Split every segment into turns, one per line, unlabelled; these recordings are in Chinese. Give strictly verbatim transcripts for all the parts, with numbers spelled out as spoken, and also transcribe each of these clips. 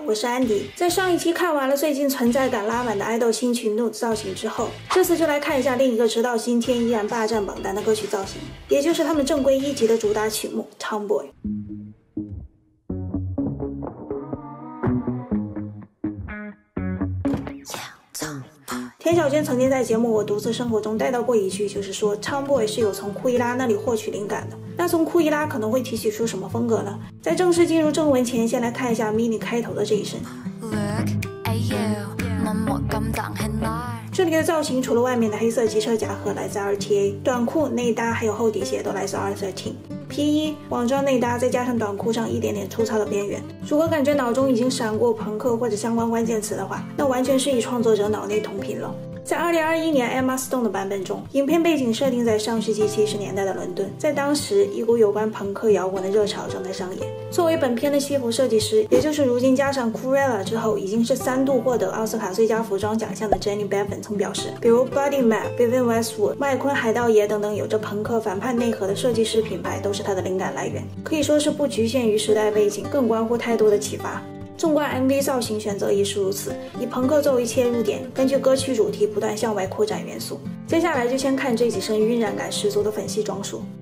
我是安迪。在上一期看完了最近存在感拉满的爱豆新曲 Nude 造型之后，这次就来看一下另一个直到今天依然霸占榜单的歌曲造型，也就是他们正规一级的主打曲目 Tomboy。田小娟曾经在节目《我独自生活》中带到过一句，就是说 Tomboy 是有从库伊拉那里获取灵感的。那从库伊拉可能会提取出什么风格呢？在正式进入正文前，先来看一下 mini 开头的这一声。这里的造型除了外面的黑色机车夹克来自 R T A， 短裤、内搭还有厚底鞋都来自 R 十三。皮衣、网装内搭，再加上短裤上一点点粗糙的边缘，如果感觉脑中已经闪过朋克或者相关关键词的话，那完全是与创作者脑内同频了。在二零二一年 Emma Stone 的版本中，影片背景设定在上世纪七十年代的伦敦，在当时一股有关朋克摇滚的热潮正在上演。作为本片的西服设计师，也就是如今加上 Cruella 之后已经是三度获得奥斯卡最佳服装奖项的 Jenny Bevan 曾表示，比如 Bloody Map、Vivienne Westwood、麦昆海盗爷等等有着朋克反叛内核的设计师品牌都是他的灵感来源，可以说是不局限于时代背景，更关乎太多的启发。纵观 M V 造型选择亦是如此，以朋克作为切入点，根据歌曲主题不断向外扩展元素。接下来就先看这几身晕染感十足的粉系装束。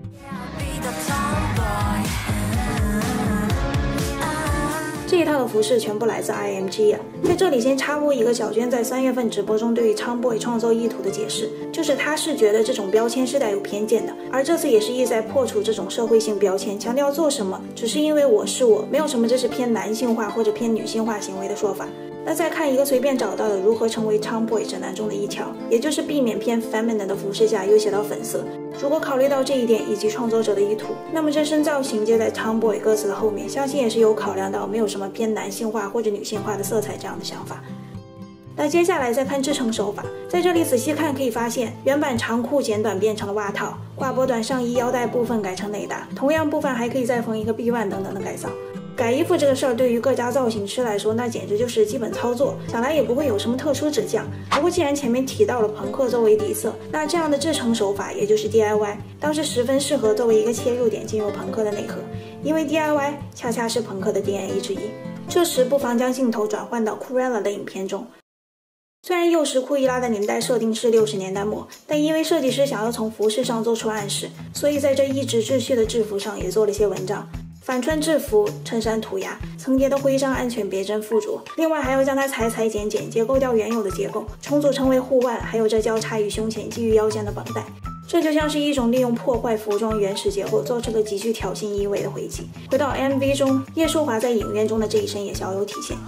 这一套的服饰全部来自 I M G 啊！在这里先插播一个小娟在三月份直播中对于 Tomboy 创作意图的解释，就是她是觉得这种标签是带有偏见的，而这次也是意在破除这种社会性标签，强调做什么只是因为我是我，没有什么这是偏男性化或者偏女性化行为的说法。那再看一个随便找到的如何成为 Tomboy 指南中的一条，也就是避免偏 feminine 的服饰下又写到粉色。如果考虑到这一点以及创作者的意图，那么这身造型接在 Tomboy 歌词的后面，相信也是有考量到没有什么偏男性化或者女性化的色彩这样的想法。那接下来再看制成手法，在这里仔细看可以发现，原版长裤剪短变成了袜套，挂脖短上衣腰带部分改成内搭，同样部分还可以再缝一个臂腕等等的改造。改衣服这个事儿对于各家造型师来说，那简直就是基本操作，想来也不会有什么特殊指教。不过既然前面提到了朋克作为底色，那这样的制成手法也就是 D I Y 倒是十分适合作为一个切入点进入朋克的内核，因为 D I Y 恰恰是朋克的 D N A 之一。这时不妨将镜头转换到 Cruella 的影片中。虽然幼时库伊拉的年代设定是六十年代末，但因为设计师想要从服饰上做出暗示，所以在这一直秩序的制服上也做了些文章。反穿制服，衬衫涂鸦，层叠的徽章安全别针附着，另外还要将它裁裁剪剪，结构掉原有的结构，重组成为护腕，还有这交叉于胸前系于腰间的绑带。这就像是一种利用破坏服装原始结构做出了极具挑衅意味的回击。回到 M V 中，叶舒华在影院中的这一身也小有体现。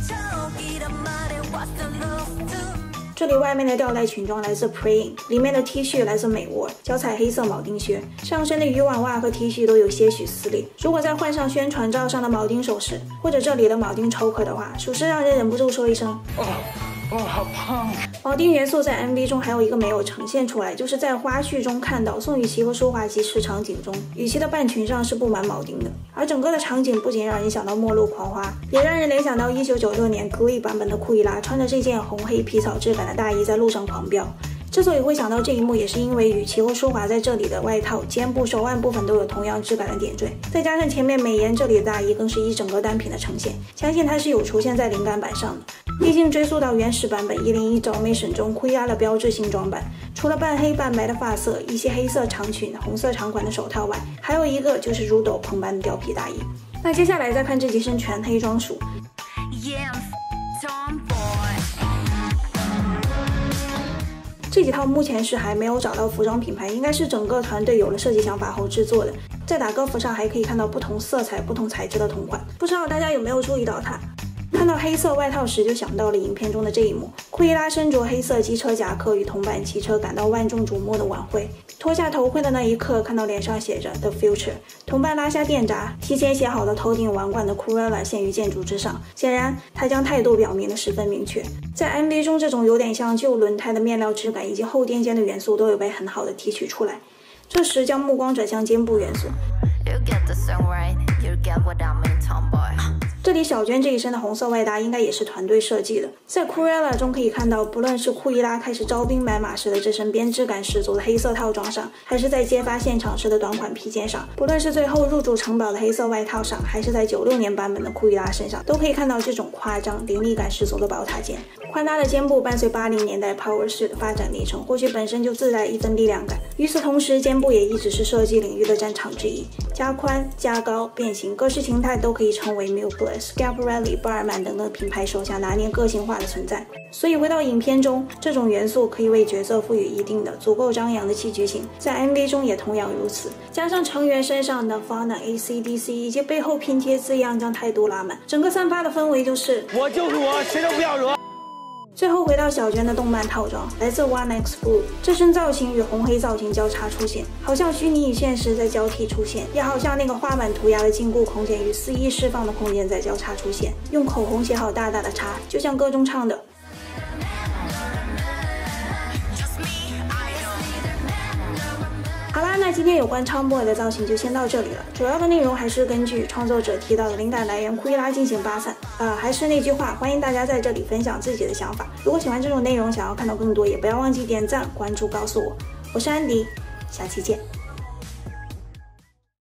这里外面的吊带裙装来自 Praying， 里面的 T 恤来自美沃，脚踩黑色铆钉靴，上身的渔网袜和 T 恤都有些许撕裂。如果再换上宣传照上的铆钉首饰，或者这里的铆钉 choker 的话，属实让人忍不住说一声哦哦，好胖！铆钉元素在 M V 中还有一个没有呈现出来，就是在花絮中看到宋雨琦和舒华集市场景中，雨琦的半裙上是布满铆钉的。而整个的场景不仅让人想到末路狂花，也让人联想到一九九六年 Glee 版本的库伊拉穿着这件红黑皮草质感的大衣在路上狂飙。之所以会想到这一幕，也是因为雨琦和舒华在这里的外套、肩部、手腕部分都有同样质感的点缀，再加上前面美颜这里的大衣更是一整个单品的呈现，相信它是有出现在灵感版上的。毕竟追溯到原始版本一零一 Dalmatian 中库伊拉的标志性装扮，除了半黑半白的发色，一些黑色长裙、红色长款的手套外，还有一个就是如斗篷般的貂皮大衣。那接下来再看这几身全黑装束。这几套目前是还没有找到服装品牌，应该是整个团队有了设计想法后制作的。在打歌服上还可以看到不同色彩、不同材质的同款，不知道大家有没有注意到它？看到黑色外套时，就想到了影片中的这一幕：库伊拉身着黑色机车夹克与同伴骑车赶到万众瞩目的晚会，脱下头盔的那一刻，看到脸上写着 The Future， 同伴拉下电闸，提前写好了头顶王冠的 Cruella 陷于建筑之上，显然他将态度表明得十分明确。在 M V 中，这种有点像旧轮胎的面料质感以及后垫肩的元素都有被很好的提取出来。这时将目光转向肩部元素。You get the song right, you get what I mean, Tomboy. 这里小娟这一身的红色外搭应该也是团队设计的。在 Cruella 中可以看到，不论是库伊拉开始招兵买马时的这身编织感十足的黑色套装上，还是在揭发现场时的短款披肩上，不论是最后入主城堡的黑色外套上，还是在九六年版本的库伊拉身上，都可以看到这种夸张、凌厉感十足的宝塔肩。宽大的肩部伴随八零年代 Power 式的发展历程，或许本身就自带一分力量感。与此同时，肩部也一直是设计领域的战场之一，加宽、加高、变形，各式形态都可以成为 Mugler、Schiaparelli、巴尔曼等等品牌手下拿捏个性化的存在。所以回到影片中，这种元素可以为角色赋予一定的足够张扬的戏剧性，在 M V 中也同样如此。加上成员身上的 Nirvana、A C D C 以及背后拼贴字样将态度拉满，整个散发的氛围就是
我就是我，谁都不要惹。
最后回到小娟的动漫套装，来自 One X Blue， 这身造型与红黑造型交叉出现，好像虚拟与现实在交替出现，也好像那个画满涂鸦的禁锢空间与肆意释放的空间在交叉出现。用口红写好大大的叉，就像歌中唱的。好啦，那今天有关Tomboy的造型就先到这里了。主要的内容还是根据创作者提到的灵感来源库伊拉进行发散。呃，还是那句话，欢迎大家在这里分享自己的想法。如果喜欢这种内容，想要看到更多，也不要忘记点赞、关注，告诉我。我是安迪，下期见。